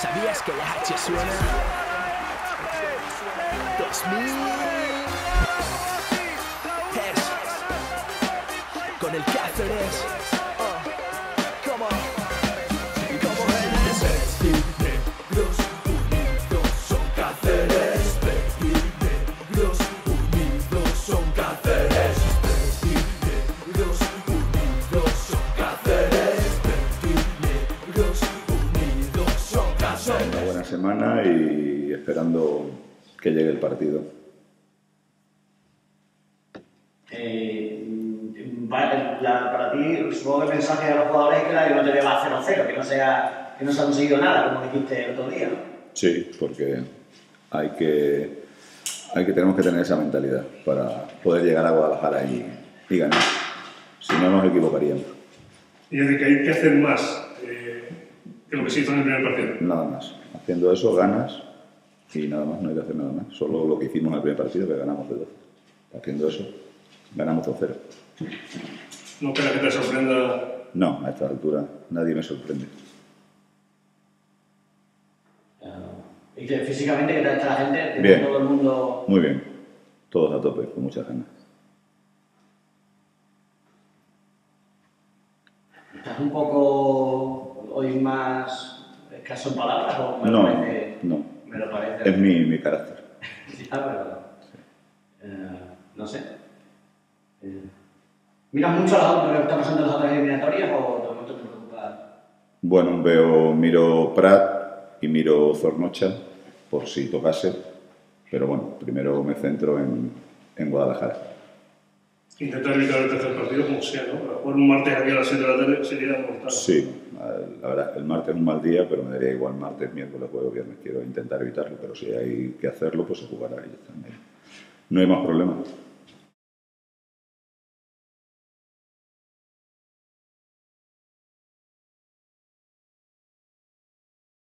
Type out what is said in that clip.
¿Sabías que la H suena? 2000 Hertz con el Cáceres. ¿Cómo es? Negros unidos son Cáceres. Negros unidos son Cáceres. Negros unidos son Cáceres. Negros unidos son Cáceres. Una buena semana y esperando que llegue el partido. Para ti, supongo que el mensaje de los jugadores es que la eliminatoria va a 0-0, que no se ha conseguido nada, como dijiste el otro día, ¿no? Sí, porque tenemos que tener esa mentalidad para poder llegar a Guadalajara y ganar. Si no, nos equivocaríamos. Y es decir, que hay que hacer más que lo que se hizo en el primer partido. Nada más. Haciendo eso, ganas y nada más, no hay que hacer nada más. Solo lo que hicimos en el primer partido, que ganamos de 12. Haciendo eso, ganamos 2-0. ¿No espera que te sorprenda? No, a esta altura nadie me sorprende. Y que físicamente, ¿qué tal está la gente? ¿Tiene Bien. todo el mundo? Muy bien. Todos a tope, con muchas ganas. ¿Estás un poco hoy más escaso en palabras o me lo No, parece? no. Me lo parece. Es mi carácter. Ya, pero no sé. ¿Miras mucho lo que está pasando en las otras eliminatorias o de momento te preocupa? Bueno, miro Prat y miro Zornocha, por si tocase, pero bueno, primero me centro en Guadalajara. Intentar evitar el tercer partido como sea, ¿no? Para jugar un martes aquí a las 7 de la tarde sería mortal. Sí, la verdad, el martes es un mal día, pero me daría igual martes, miércoles, jueves, viernes. Quiero intentar evitarlo, pero si hay que hacerlo, pues se jugará y ya está. No hay más problema.